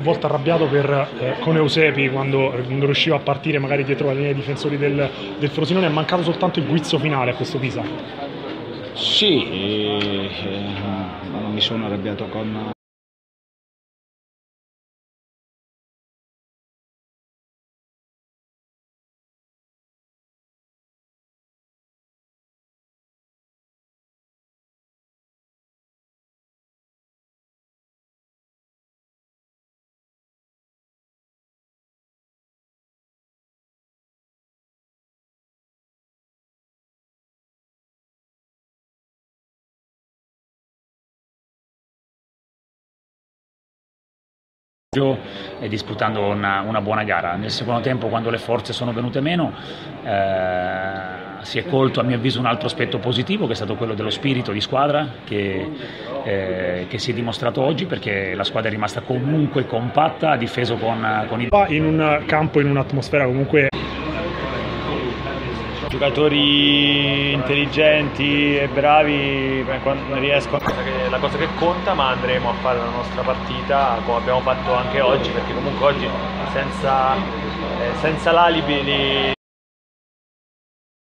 A volte arrabbiato con Eusebi quando non riusciva a partire magari dietro la linea dei difensori del Frosinone. È mancato soltanto il guizzo finale a questo Pisa. Sì, mi sono arrabbiato con disputando una buona gara. Nel secondo tempo, quando le forze sono venute meno, si è colto a mio avviso un altro aspetto positivo, che è stato quello dello spirito di squadra che si è dimostrato oggi, perché la squadra è rimasta comunque compatta, ha difeso con il... In un campo, in un'atmosfera comunque... Giocatori intelligenti e bravi quando riescono, la cosa che conta, ma andremo a fare la nostra partita come abbiamo fatto anche oggi, perché comunque oggi senza l'alibi di